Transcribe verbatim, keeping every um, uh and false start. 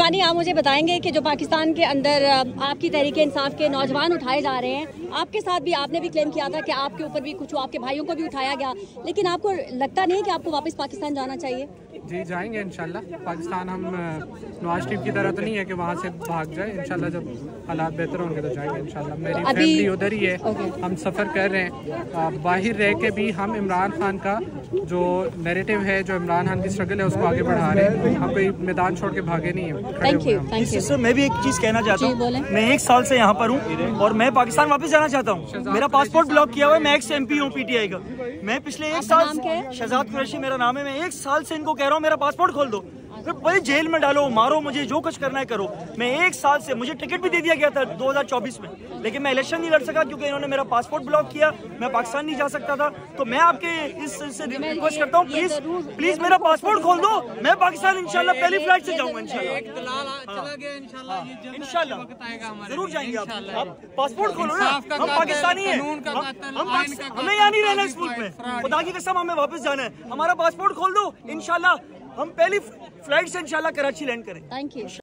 बानी, आप मुझे बताएंगे कि जो पाकिस्तान के अंदर आपकी तहरीक इंसाफ के नौजवान उठाए जा रहे हैं, आपके साथ भी आपने भी क्लेम किया था कि आपके ऊपर भी कुछ, आपके भाइयों को भी उठाया गया, लेकिन आपको लगता नहीं कि आपको वापस पाकिस्तान जाना चाहिए? जी जाएंगे इंशाल्लाह पाकिस्तान। हम नवाज शरीफ की तरह तो नहीं है कि वहाँ से भाग जाए। इंशाल्लाह जब हालात बेहतर होंगे तो जाएंगे इंशाल्लाह। मेरी फैमिली उधर ही है, हम सफ़र कर रहे हैं। बाहर रह के भी हम इमरान खान का जो नैरेटिव है, जो इमरान खान की स्ट्रगल है, उसको आगे बढ़ा रहे हैं। हम कोई मैदान छोड़ के भागे नहीं है। Thank you, thank you sir. मैं भी एक चीज़ कहना चाहता हूँ, मैं एक साल से यहाँ पर हूँ और मैं पाकिस्तान वापस जाना चाहता हूँ। मेरा पासपोर्ट ब्लॉक किया हुआ है। मैं एक्स एम पी हूँ पी टी आई का। मैं पिछले एक साल, शहजाद कुरैशी मेरा नाम है, मैं एक साल से इनको कह रहा हूँ मेरा पासपोर्ट खोल दो, फिर भाई जेल में डालो, मारो मुझे, जो कुछ करना है करो। मैं एक साल से, मुझे टिकट भी दे दिया गया था दो हज़ार चौबीस में, लेकिन मैं इलेक्शन नहीं लड़ सका क्योंकि इन्होंने मेरा पासपोर्ट ब्लॉक किया। मैं पाकिस्तान नहीं जा सकता था। तो मैं आपके इस से रिक्वेस्ट करता हूँ, प्लीज प्लीज मेरा पासपोर्ट खोल दो। मैं पाकिस्तान इंशाल्लाह पहली फ्लाइट से जाऊंगा इंशाल्लाह। इंशाल्लाह जरूर जाएंगे आप। आप पासपोर्ट खोलो ना, हम पाकिस्तानी हैं, हमें यहाँ नहीं रहना इस मुल्क में। खुदा की कसम हमें वापस जाना है। हमारा पासपोर्ट खोल दो, इंशाल्लाह हम पहली फ्लाइट से इंशाल्लाह कराची लैंड करें। Thank you.